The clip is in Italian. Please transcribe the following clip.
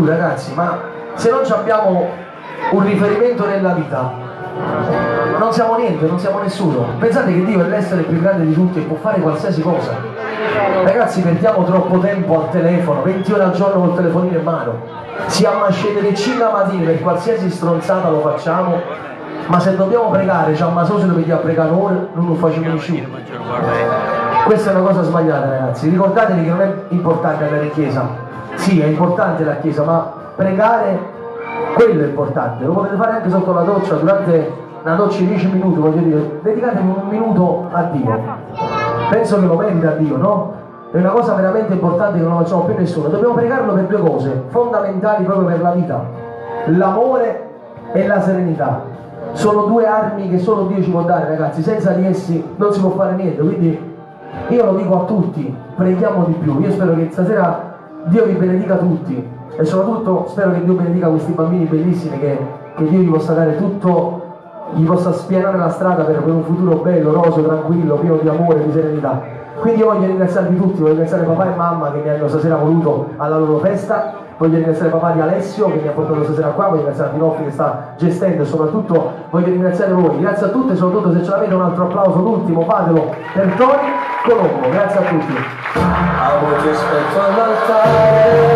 Ragazzi, ma se non abbiamo un riferimento nella vita, non siamo niente, non siamo nessuno. Pensate che Dio è l'essere più grande di tutti e può fare qualsiasi cosa. Ragazzi, perdiamo troppo tempo al telefono, 20 ore al giorno col telefonino in mano. Siamo a scendere 5 la mattina per qualsiasi stronzata lo facciamo, ma se dobbiamo pregare, c'è un maso se dobbiamo pregare ora, non lo facciamo più. Questa è una cosa sbagliata, ragazzi. Ricordatevi che non è importante andare in chiesa. Sì, è importante la chiesa, ma pregare, quello è importante. Lo potete fare anche sotto la doccia, durante una doccia di 10 minuti, voglio dire, dedicatevi un minuto a Dio. Penso che lo merita a Dio, no? È una cosa veramente importante che non facciamo più nessuno. Dobbiamo pregarlo per due cose fondamentali proprio per la vita: l'amore e la serenità. Sono due armi che solo Dio ci può dare, ragazzi. Senza di essi non si può fare niente. Quindi io lo dico a tutti, preghiamo di più. Io spero che stasera Dio vi benedica tutti e soprattutto spero che Dio benedica questi bambini bellissimi, che Dio gli possa dare tutto, gli possa spianare la strada per un futuro bello, roseo, tranquillo, pieno di amore e di serenità. Quindi io voglio ringraziarvi tutti, voglio ringraziare papà e mamma che mi hanno stasera voluto alla loro festa, voglio ringraziare papà di Alessio che mi ha portato stasera qua, voglio ringraziare Dinoffi che sta gestendo e soprattutto voglio ringraziare voi. Grazie a tutti e soprattutto se ce l'avete un altro applauso, l'ultimo, fatelo per Tony Colombo. Grazie a tutti.